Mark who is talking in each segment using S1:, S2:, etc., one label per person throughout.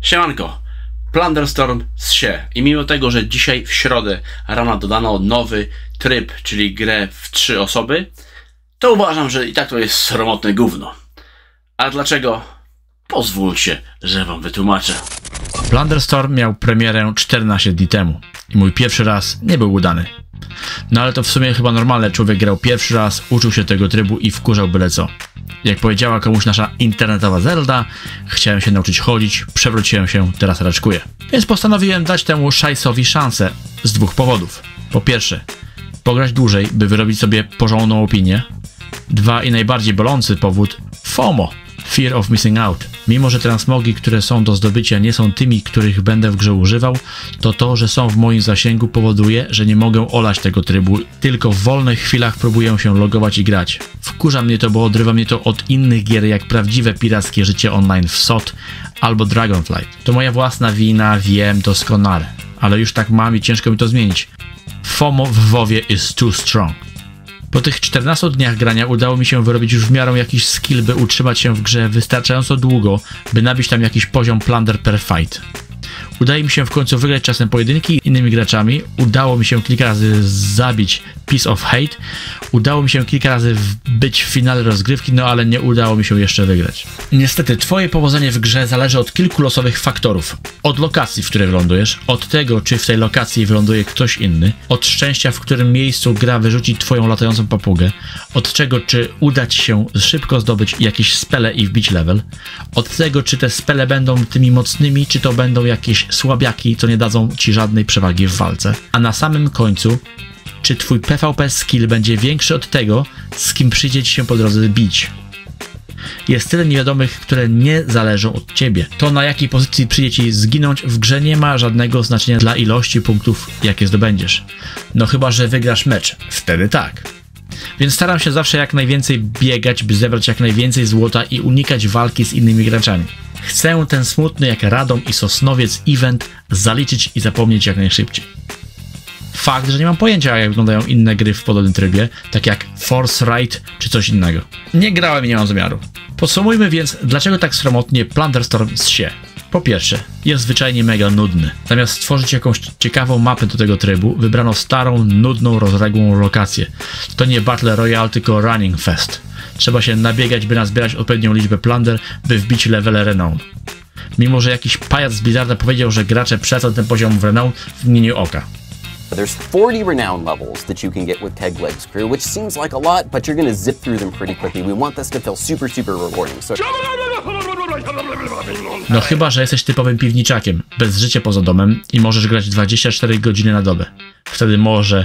S1: Siemanko, Plunderstorm z Sie i mimo tego, że dzisiaj w środę rano dodano nowy tryb, czyli grę w 3 osoby, to uważam, że i tak to jest sromotne gówno. A dlaczego? Pozwólcie, że wam wytłumaczę.
S2: Plunderstorm miał premierę 14 dni temu i mój pierwszy raz nie był udany. No ale to w sumie chyba normalne, człowiek grał pierwszy raz, uczył się tego trybu i wkurzał byle co. Jak powiedziała komuś nasza internetowa Zelda, chciałem się nauczyć chodzić, przewróciłem się, teraz raczkuję. Więc postanowiłem dać temu szajsowi szansę z 2 powodów. Po pierwsze, pograć dłużej, by wyrobić sobie porządną opinię. 2 i najbardziej bolący powód, FOMO, Fear of Missing Out. Mimo że transmogi, które są do zdobycia, nie są tymi, których będę w grze używał, to, że są w moim zasięgu, powoduje, że nie mogę olać tego trybu, tylko w wolnych chwilach próbuję się logować i grać. Wkurza mnie to, bo odrywa mnie to od innych gier, jak prawdziwe pirackie życie online w SOT albo Dragonflight. To moja własna wina, wiem doskonale, ale już tak mam i ciężko mi to zmienić. FOMO w WoWie is too strong. Po tych 14 dniach grania udało mi się wyrobić już w miarę jakiś skill, by utrzymać się w grze wystarczająco długo, by nabić tam jakiś poziom plunder per fight. Udaje mi się w końcu wygrać czasem pojedynki z innymi graczami, udało mi się kilka razy zabić Piece of Hate, udało mi się kilka razy być w finale rozgrywki, no ale nie udało mi się jeszcze wygrać. Niestety, twoje powodzenie w grze zależy od kilku losowych faktorów. Od lokacji, w której wylądujesz, od tego, czy w tej lokacji wyląduje ktoś inny, od szczęścia, w którym miejscu gra wyrzuci twoją latającą papugę, od czego, czy uda ci się szybko zdobyć jakieś spele i wbić level, od tego, czy te spele będą tymi mocnymi, czy to będą jakieś słabiaki, co nie dadzą ci żadnej przewagi w walce, a na samym końcu, czy twój PvP skill będzie większy od tego, z kim przyjdzie ci się po drodze bić. Jest tyle niewiadomych, które nie zależą od ciebie. To, na jakiej pozycji przyjdzie ci zginąć w grze, nie ma żadnego znaczenia dla ilości punktów, jakie zdobędziesz. No chyba że wygrasz mecz. Wtedy tak. Więc staram się zawsze jak najwięcej biegać, by zebrać jak najwięcej złota i unikać walki z innymi graczami. Chcę ten smutny jak Radom i Sosnowiec event zaliczyć i zapomnieć jak najszybciej. Fakt, że nie mam pojęcia, jak wyglądają inne gry w podobnym trybie, tak jak Force Ride czy coś innego. Nie grałem i nie mam zamiaru. Podsumujmy więc, dlaczego tak sromotnie Plunderstorm z Sie. Po pierwsze, jest zwyczajnie mega nudny. Zamiast stworzyć jakąś ciekawą mapę do tego trybu, wybrano starą, nudną, rozległą lokację. To nie Battle Royale, tylko Running Fest. Trzeba się nabiegać, by nazbierać odpowiednią liczbę plunder, by wbić levele Renown. Mimo że jakiś pajac z Blizzarda powiedział, że gracze przecą ten poziom w Renown w mgnieniu oka.
S3: There's 40 renown levels that you can get with Keg Legs Crew, which seems like a lot, but you're gonna zip through them pretty quickly. We want this to feel super, super rewarding. So...
S2: No chyba, że jesteś typowym piwniczakiem, bez życia poza domem i możesz grać 24 godziny na dobę. Wtedy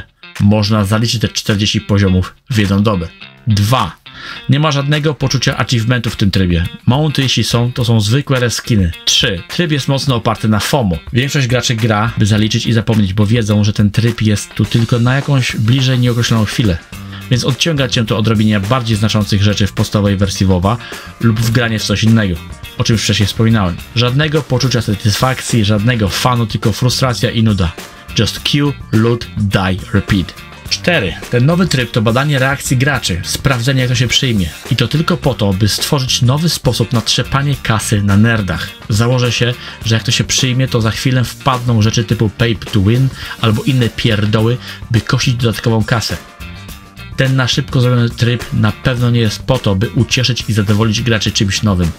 S2: można zaliczyć te 40 poziomów w jedną dobę. 2. Nie ma żadnego poczucia achievementu w tym trybie. Mounty, jeśli są, to są zwykłe reskiny. 3. Tryb jest mocno oparty na FOMO. Większość graczy gra, by zaliczyć i zapomnieć, bo wiedzą, że ten tryb jest tu tylko na jakąś bliżej nieokreśloną chwilę. Więc odciąga cię to od robienia bardziej znaczących rzeczy w podstawowej wersji WoWa lub w granie w coś innego, o czym wcześniej wspominałem. Żadnego poczucia satysfakcji, żadnego fanu, tylko frustracja i nuda. Just kill, loot, die, repeat. 4. Ten nowy tryb to badanie reakcji graczy, sprawdzenie jak to się przyjmie. I to tylko po to, by stworzyć nowy sposób na trzepanie kasy na nerdach. Założę się, że jak to się przyjmie, to za chwilę wpadną rzeczy typu pay to win albo inne pierdoły, by kosić dodatkową kasę. Ten na szybko zrobiony tryb na pewno nie jest po to, by ucieszyć i zadowolić graczy czymś nowym.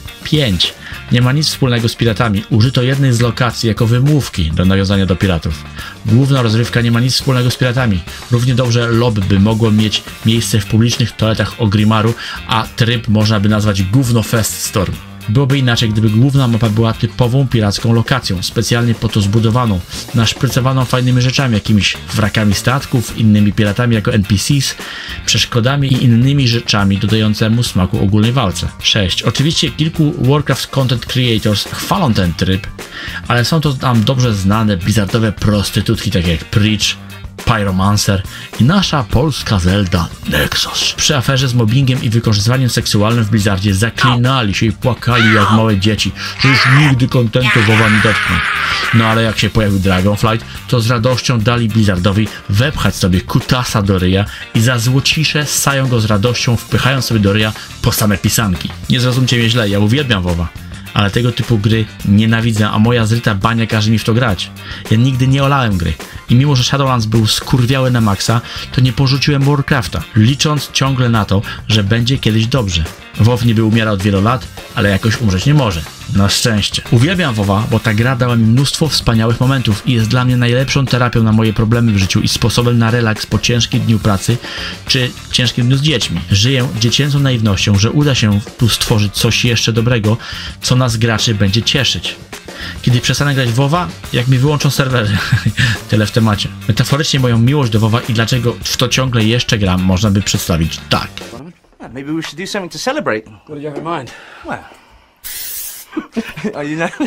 S2: 5. Nie ma nic wspólnego z piratami. Użyto jednej z lokacji jako wymówki do nawiązania do piratów. Główna rozrywka nie ma nic wspólnego z piratami. Równie dobrze lobby by mogło mieć miejsce w publicznych toaletach Ogrimaru, a tryb można by nazwać Gówno Fest Storm. Byłoby inaczej, gdyby główna mapa była typową piracką lokacją, specjalnie po to zbudowaną, naszprycowaną fajnymi rzeczami, jakimiś wrakami statków, innymi piratami jako NPCs, przeszkodami i innymi rzeczami dodającemu smaku ogólnej walce. 6. Oczywiście kilku Warcraft Content Creators chwalą ten tryb, ale są to nam dobrze znane blizzardowe prostytutki takie jak Preach, Pyromancer i nasza polska Zelda Nexus. Przy aferze z mobbingiem i wykorzystywaniem seksualnym w Blizzardzie zaklinali się i płakali jak małe dzieci, że już nigdy kontentu WoWa nie dotkną. No ale jak się pojawił Dragonflight, to z radością dali Blizzardowi wepchać sobie kutasa do ryja i za złocisze ssają go z radością, wpychając sobie do ryja po same pisanki. Nie zrozumcie mnie źle, ja uwielbiam WoWa. ale tego typu gry nienawidzę, a moja zryta bania każe mi w to grać. Ja nigdy nie olałem gry i mimo, że Shadowlands był skurwiały na maksa, to nie porzuciłem Warcrafta, licząc ciągle na to, że będzie kiedyś dobrze. WoW niby umiera od wielu lat, ale jakoś umrzeć nie może. Na szczęście. Uwielbiam WoWa, bo ta gra dała mi mnóstwo wspaniałych momentów i jest dla mnie najlepszą terapią na moje problemy w życiu i sposobem na relaks po ciężkim dniu pracy czy ciężkim dniu z dziećmi. Żyję dziecięcą naiwnością, że uda się tu stworzyć coś jeszcze dobrego, co nas graczy będzie cieszyć. Kiedy przestanę grać w WoWa, jak mi wyłączą serwery. Tyle w temacie. Metaforycznie moją miłość do WoWa i dlaczego w to ciągle jeszcze gram, można by przedstawić tak.
S4: Maybe we should do something to celebrate.
S5: What do you have in mind?
S4: Well, oh, you know.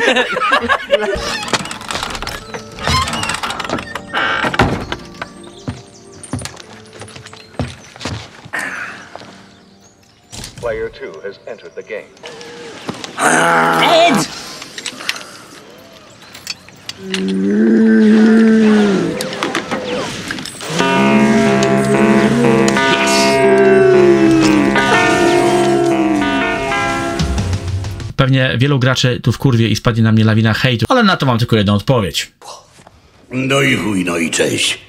S6: Player 2 has entered the game.
S4: Ed!
S2: Pewnie wielu graczy tu wkurwie i spadnie na mnie lawina hejtu, ale na to mam tylko jedną odpowiedź.
S7: No i chuj, no i cześć.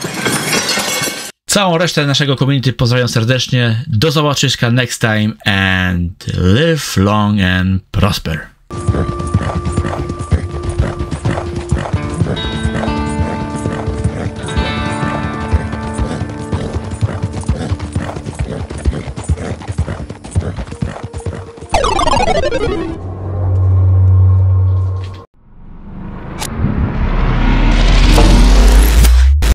S2: Całą resztę naszego community pozdrawiam serdecznie. Do zobaczyska next time and live long and prosper.